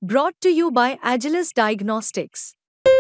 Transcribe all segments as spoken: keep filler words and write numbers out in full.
Brought to you by Agilus Diagnostics.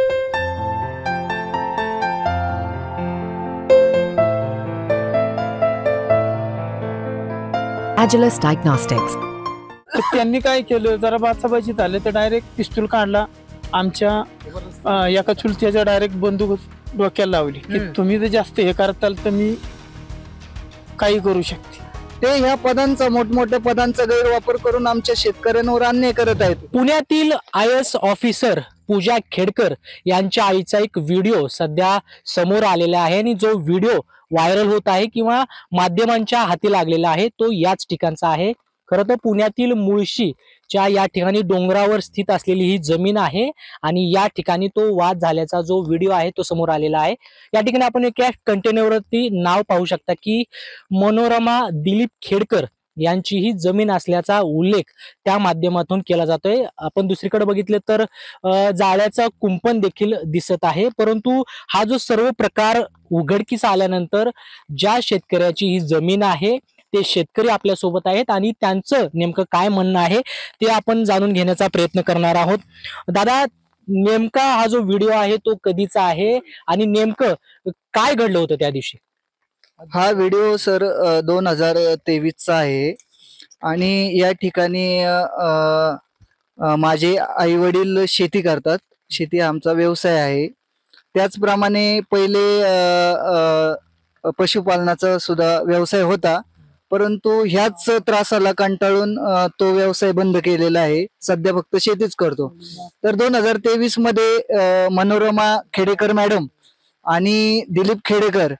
Agilus Diagnostics. त्यांनी काय केलं, जरा बाचाबाची झाले तर डायरेक्ट पिस्तूल काढला, आमच्या एका चुलत्याच्या डायरेक्ट बंदूक डोक्याला लावली की तुम्ही जर जास्त हे करताल तर मी काही करू शकते. ते ह्या पदांचा मोठमोठ्या पदांचा गैरवापर करून आमच्या शेतकऱ्यांवर अन्याय करत आहेत. पुण्यातील I S officer Pooja Khedkar यांच्या आईचा एक व्हिडिओ सध्या समोर आलेला आहे आणि जो व्हिडिओ व्हायरल होत आहे किंवा माध्यमांच्या हाती लागलेला आहे तो याच ठिकाणचा आहे. खरं तर पुण्यातील मुळशीच्या या ठिकाणी डोंगरावर स्थित असलेली ही जमीन आहे आणि या ठिकाणी तो वाद झाल्याचा जो व्हिडिओ आहे तो समोर आलेला आहे. या ठिकाणी आपण एका कंटेनरवरती नाव पाहू शकता की मनोरमा दिलीप खेडकर यांची ही जमीन असल्याचा उल्लेख त्या माध्यमातून केला जातोय. आपण दुसरीकडे बघितले तर जाळ्याचा कुंपण देखील दिसत आहे. परंतु हा जो सर्व प्रकार उघडकीस आल्यानंतर ज्या शेतकऱ्याची ही जमीन आहे ते शेतकरी आपल्या सोबत आहेत आणि त्यांचं नेमकं काय म्हणणं आहे ते आपण जाणून घेण्याचा प्रयत्न करणार आहोत. दादा, नेमका हा जो व्हिडिओ आहे तो कधीचा आहे आणि नेमकं काय घडलं होतं त्या दिवशी? हा व्हिडिओ सर दोन हजार तेवीस चा आहे आणि या ठिकाणी माझे आई वडील शेती करतात. शेती आमचा व्यवसाय आहे. त्याचप्रमाणे पहिले पशुपालनाचा सुद्धा व्यवसाय होता, परंतु ह्याच त्रासाला कंटाळून तो व्यवसाय बंद केलेला आहे. सध्या फक्त शेतीच करतो. तर दोन हजार तेवीस मध्ये मनोरमा खेडेकर मॅडम आणि दिलीप खेडेकर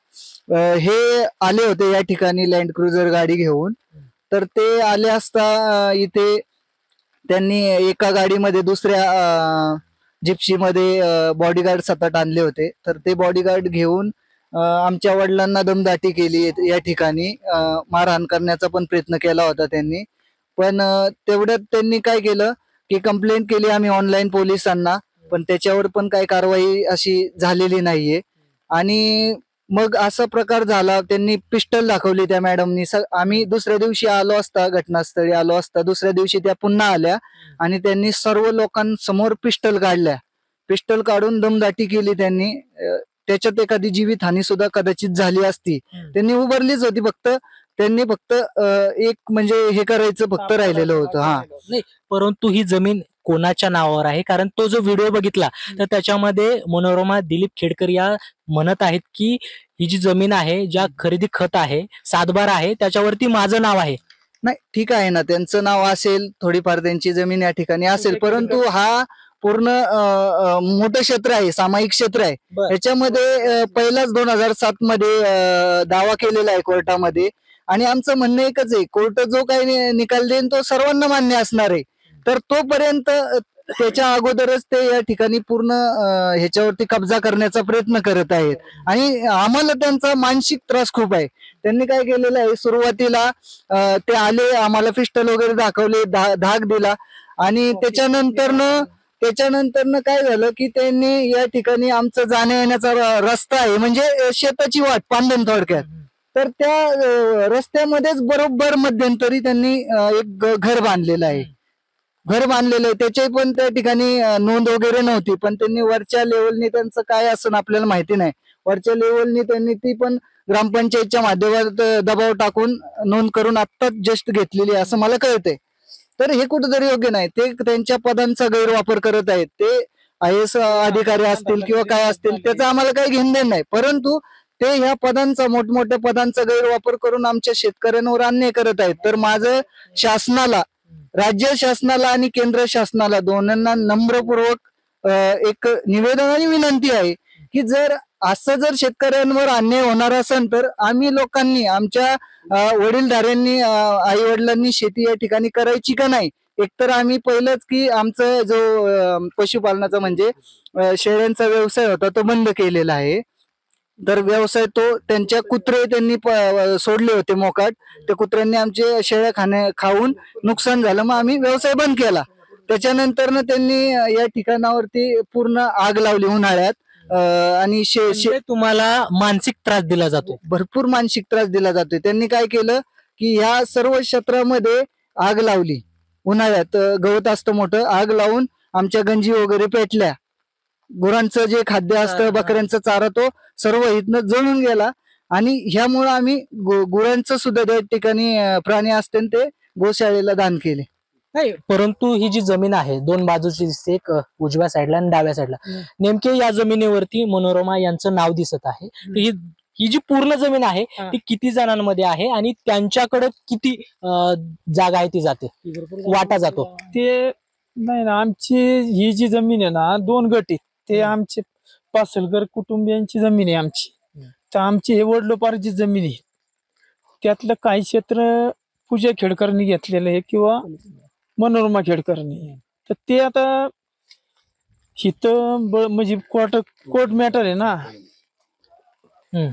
हे आले होते या ठिकाणी लँड क्रुझर गाडी घेऊन. तर ते आले असता इथे त्यांनी एका गाडीमध्ये दुसऱ्या जिप्सीमध्ये बॉडीगार्ड सतत आणले होते. तर ते बॉडीगार्ड घेऊन आमच्या वडिलांना दमदाटी केली. या ठिकाणी मारहाण करण्याचा पण प्रयत्न केला होता त्यांनी. पण तेवढ्यात त्यांनी काय केलं की कंप्लेंट केली आम्ही ऑनलाईन पोलिसांना, पण त्याच्यावर पण काही कारवाई अशी झालेली नाहीये. आणि मग असा प्रकार झाला, त्यांनी पिस्टल दाखवली त्या मॅडमनी. आम्ही दुसऱ्या दिवशी आलो असता, घटनास्थळी आलो असता, दुसऱ्या दिवशी त्या पुन्हा आल्या आणि त्यांनी सर्व लोकांसमोर पिस्टल काढल्या. पिस्टल काढून दमदाटी केली त्यांनी. त्याच्यात एखादी जीवितहानी सुद्धा कदाचित झाली असती. त्यांनी उभारलीच होती, फक्त त्यांनी फक्त एक म्हणजे हे करायचं फक्त राहिलेलं होतं. हा नाही, परंतु ही जमीन कोणाच्या नावावर आहे? कारण तो जो व्हिडिओ बघितला तर त्याच्यामध्ये मनोरमा दिलीप खेडकर या म्हणत आहेत की ही जी जमीन आहे, ज्या खरेदी खत आहे, सातबार आहे, त्याच्यावरती माझं नाव आहे. नाही, ठीक आहे ना, त्यांचं नाव असेल, थोडीफार त्यांची जमीन या ठिकाणी असेल, परंतु हा पूर्ण मोठं क्षेत्र आहे, सामायिक क्षेत्र आहे. याच्यामध्ये पहिलाच दोन हजार सात मध्ये दावा केलेला आहे कोर्टामध्ये आणि आमचं म्हणणं एकच आहे, कोर्ट जो काही निकाल देईन तो सर्वांना मान्य असणार आहे. तर तोपर्यंत त्याच्या अगोदरच ते या ठिकाणी पूर्ण ह्याच्यावरती कब्जा करण्याचा प्रयत्न करत आहेत आणि आम्हाला त्यांचा मानसिक त्रास खूप आहे. त्यांनी काय केलेलं आहे, सुरुवातीला ते आले, आम्हाला पिस्टल वगैरे दाखवले, धाक दिला आणि त्याच्यानंतरनं त्याच्यानंतरनं काय झालं की त्यांनी या ठिकाणी आमचं जाण्या येण्याचा रस्ता आहे, म्हणजे शेताची वाट पांडण थोडक्यात, तर त्या रस्त्यामध्येच बरोबर मध्यंतरी त्यांनी एक घर बांधलेलं आहे. घर बांधलेलं आहे त्याची पण त्या ठिकाणी नोंद वगैरे नव्हती, पण त्यांनी वरच्या लेवलनी त्यांचं काय असं आपल्याला माहिती नाही, वरच्या लेवलनी त्यांनी ती पण ग्रामपंचायतच्या माध्यमात दबाव टाकून नोंद करून आत्ताच जस्ट घेतलेली असं मला कळतंय. तर हे कुठेतरी योग्य नाही. ते त्यांच्या पदांचा गैरवापर करत आहेत. ते आय एस अधिकारी असतील किंवा काय असतील त्याचा आम्हाला काही घेणदेण नाही, परंतु ते ह्या पदांचा मोठमोठ्या पदांचा गैरवापर करून आमच्या शेतकऱ्यांवर अन्याय करत आहेत. तर माझं शासनाला, राज्य शासनाला आणि केंद्र शासनाला दोन्हींना नम्रपूर्वक एक निवेदन आणि विनंती आहे की जर असं जर शेतकऱ्यांवर अन्याय होणार असेल तर आम्ही लोकांनी, आमच्या वडीलधाऱ्यांनी, आई वडिलांनी शेती या ठिकाणी करायची का नाही. एकतर आम्ही पहिलंच की आमचं जो पशुपालनाचा म्हणजे शेळ्यांचा व्यवसाय होता तो बंद केलेला आहे. तर व्यवसाय तो त्यांच्या कुत्रे त्यांनी सोडले होते मोकाट, त्या कुत्र्यांनी आमचे शेळ्या खाणे खाऊन नुकसान झालं, मग आम्ही व्यवसाय बंद केला. त्याच्यानंतर त्यांनी या ठिकाणावरती पूर्ण आग लावली उन्हाळ्यात आणि शे तुम्हाला मानसिक त्रास दिला जातो, भरपूर मानसिक त्रास दिला जातोय. त्यांनी काय केलं की ह्या सर्व क्षेत्रामध्ये आग लावली उन्हाळ्यात अं, गवत असतं मोठं, आग लावून आमच्या गंजी वगैरे पेटल्या. गुरांचं जे खाद्य असतं, बकऱ्यांचा चारा, तो सर्व इथनं जळून गेला. आणि ह्यामुळं आम्ही गु- गुरांचं सुद्धा त्या ठिकाणी अं, प्राणी असते ते गोशाळेला दान केले. नाही, परंतु ही जी जमीन आहे दोन बाजूची दिसते, एक अ, उजव्या साईडला आणि डाव्या साईडला. नेमके या जमिनीवरती मनोरमा यांचं नाव दिसत आहे. तर ही ही जी पूर्ण जमीन आहे ती किती जणांमध्ये आहे आणि त्यांच्याकडे किती अ, जागा आहे ती जाते, वाटा जातो? ते नाही ना, आमची ही जी जमीन आहे ना, दोन गट आहेत. ते आमचे पासलकर कुटुंबियांची जमीन आहे आमची. तर आमची हे वडलोपार्जित जमीन आहे. त्यातलं काही क्षेत्र पूजा खेडकरनी घेतलेलं आहे किंवा मनोरमा खेडकरनी. तर ते आता हिथं ब- म्हणजे कोर्ट कोर्ट मॅटर आहे ना. हम्म.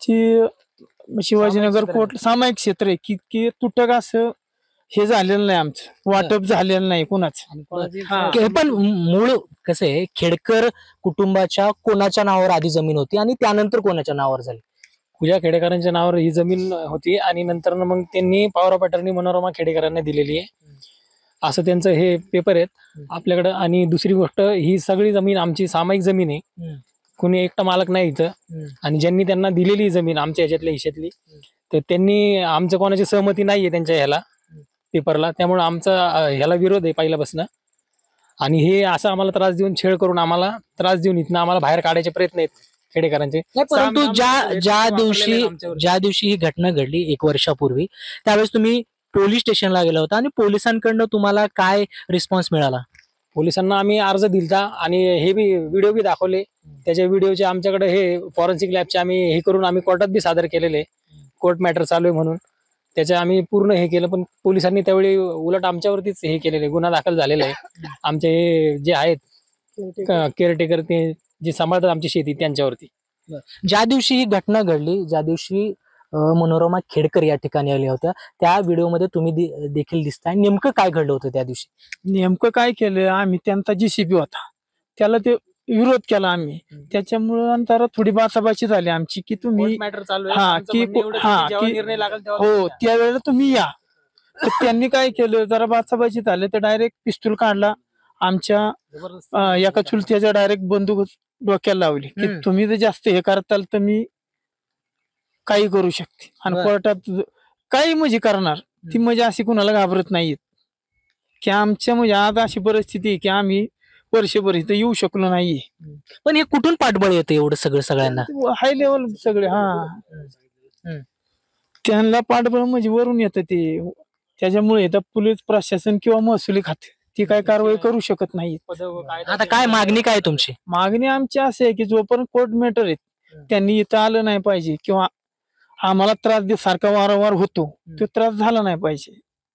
आमची शिवाजीनगर कोर्ट सामायिक क्षेत्र आहे की की तुटक असं हे झालेलं नाही, आमचं वाटप झालेलं नाही कुणाच. हा. हे पण मूळ कसं आहे, खेडकर कुटुंबाच्या कोणाच्या नावावर आधी जमीन होती आणि त्यानंतर कोणाच्या नावावर झाली? पूजा खेडेकरांच्या नावावर ही जमीन होती आणि नंतर मग त्यांनी पॉवर ऑफ अटर्नी मनोरमा खेडेकरांना दिलेली आहे, असं त्यांचं हे पेपर आहेत आपल्याकडं. आणि दुसरी गोष्ट, ही सगळी जमीन आमची सामायिक जमीन आहे, कुणी एकटा मालक नाही इथं. आणि ज्यांनी त्यांना दिलेली जमीन आमच्या ह्याच्यातल्या हिशेतली, तर त्यांनी आमचं कोणाची सहमती नाहीये त्यांच्या ह्याला पेपरला, त्यामुळे आमचा अं, ह्याला विरोध आहे पहिल्यापासून. आणि हे असं आम्हाला त्रास देऊन, छेड करून आम्हाला त्रास देऊन इथनं आम्हाला बाहेर काढायचे प्रयत्न आहेत खेडेकरांचे. नाही, परंतु साम- ज्या आम्हाला ज्या वापरलेलं दिवशी आहे आमच्यावर. ज्या दिवशी ही घटना घडली एक वर्षापूर्वी, त्यावेळेस तुम्ही पोलीस स्टेशनला गेला होता आणि पोलिसांकडनं तुम्हाला काय रिस्पॉन्स मिळाला? पोलिसांना आम्ही अर्ज दिलता आणि हे बी व्हिडिओ बी दाखवले. त्याच्या व्हिडिओचे आमच्याकडे हे फॉरेन्सिक लॅबचे आम्ही हे करून आम्ही कोर्टात बी सादर केलेले, कोर्ट मॅटर चालू आहे म्हणून. त्याचे आम्ही पूर्ण हे केलं, पण पोलिसांनी त्यावेळी उलट आमच्यावरतीच हे केलेले, गुन्हा दाखल झालेला आहे. आमचे हे जे आहेत केअरटेकर, ते जे सांभाळतात आमची शेती, त्यांच्यावरती. ज्या दिवशी ही घटना घडली, ज्या दिवशी अ, मनोरमा खेडकर या ठिकाणी आल्या होत्या, त्या व्हिडिओमध्ये तुम्ही दे- देखील दिसताय. नेमकं काय घडलं होतं त्या दिवशी? नेमकं काय केलं आम्ही, त्यांचा जीसीबी होता त्याला ते विरोध केला आम्ही. त्याच्यामुळं नंतर थोडी बाचाबाची झाली आमची की तुम्ही मॅटर चालू हा, आमचं की- म्हणणं एवढंच हा, की जेव्हा की- निर्णय लागेल तेव्हा हो, तुम्ही या. त्यावेळेला तुम्ही या. तर त्यांनी काय केलं, जरा बाचाबाची झाले तर डायरेक्ट पिस्तूल काढला आमच्या जबरदस्ती. अं, एका चुलत्याच्या डायरेक्ट बंदूक डोक्याला लावली की हम्म. तुम्ही जर जास्त हे करताल तर मी काही करू शकते. आणि बरं. कोर्टात काही म्हणजे करणार ती म्हणजे अशी कुणाला घाबरत नाहीत. की आमच्या म्हणजे आज अशी परिस्थिती आहे की आम्ही वर्षभर इथं येऊ शकलो नाहीये. पण हे कुठून पाठबळ येतं एवढं सगळं सगळ्यांना? हाय लेवल सगळे. हा, हम्म. त्यांना पाठबळ म्हणजे वरून येतं ते. त्याच्यामुळे इथं पोलीस प्रशासन किंवा महसुली खाते ती काय कारवाई करू शकत नाही. पद व कायदा आता काय मागणी काय तुमची? मागणी आमची अशी आहे की जोपर्यंत कोर्ट मॅटर आहेत त्यांनी इथं आलं नाही पाहिजे किंवा आम्हाला त्रास दे सारखा वारंवार होतो तो त्रास झाला नाही पाहिजे.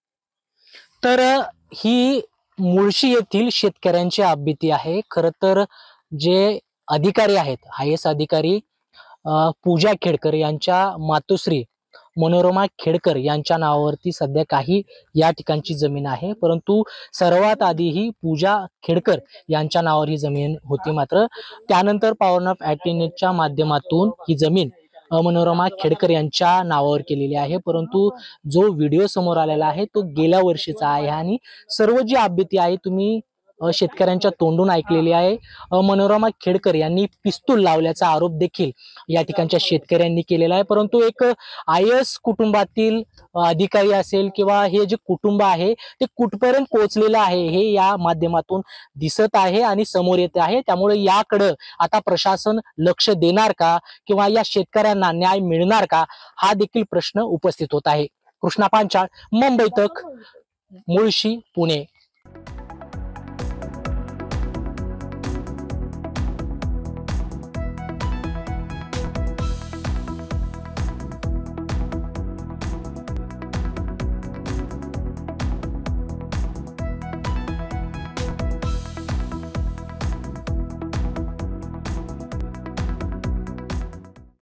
तर अ, ही मुळशी येथील शेतकऱ्यांची आपबीती आहे. खर तर जे अधिकारी आहेत, आय एस अधिकारी अ, पूजा खेडकर यांच्या मातोश्री मनोरमा खेडकर यांच्या नावावरती सध्या काही या ठिकाणची जमीन आहे, परंतु सर्वात आधी ही पूजा खेडकर यांच्या नावावर ही जमीन होती. मात्र त्यानंतर पॉवर ऑफ अटर्नीच्या माध्यमातून ही जमीन अ, मनोरमा खेडकर यांच्या नावावर केलेली आहे. परंतु जो व्हिडिओ समोर आलेला आहे तो गेल्या वर्षीचा आहे आणि सर्व जी आपबीती आहे तुम्ही अ, शेतकऱ्यांच्या तोंडून ऐकलेली आहे. अ, मनोरमा खेडकर यांनी पिस्तूल लावल्याचा आरोप देखील या ठिकाणच्या शेतकऱ्यांनी केलेला आहे. परंतु एक आय एस कुटुंबातील अ, अधिकारी असेल किंवा हे जे कुटुंब आहे ते कुठपर्यंत पोहोचलेलं आहे हे या माध्यमातून दिसत आहे आणि समोर येत आहे. त्यामुळे याकडं आता प्रशासन लक्ष देणार का किंवा या शेतकऱ्यांना न्याय मिळणार का हा देखील प्रश्न उपस्थित होत आहे. कृष्णा पांचाळ, मुंबई तक, मुळशी, पुणे.